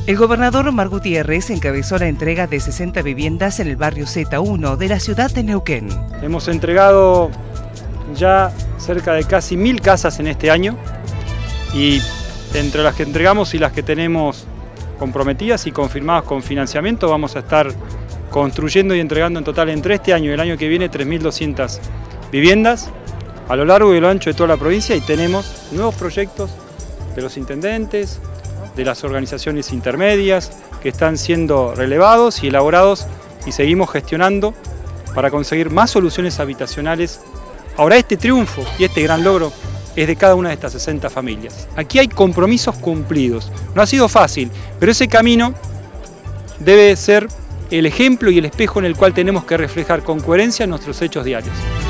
El gobernador Omar Gutiérrez encabezó la entrega de 60 viviendas en el barrio Z1 de la ciudad de Neuquén. Hemos entregado ya cerca de casi 1000 casas en este año y entre las que entregamos y las que tenemos comprometidas y confirmadas con financiamiento vamos a estar construyendo y entregando en total entre este año y el año que viene 3.200 viviendas a lo largo y lo ancho de toda la provincia, y tenemos nuevos proyectos de los intendentes, de las organizaciones intermedias que están siendo relevados y elaborados, y seguimos gestionando para conseguir más soluciones habitacionales. Ahora este triunfo y este gran logro es de cada una de estas 60 familias. Aquí hay compromisos cumplidos. No ha sido fácil, pero ese camino debe ser el ejemplo y el espejo en el cual tenemos que reflejar con coherencia nuestros hechos diarios.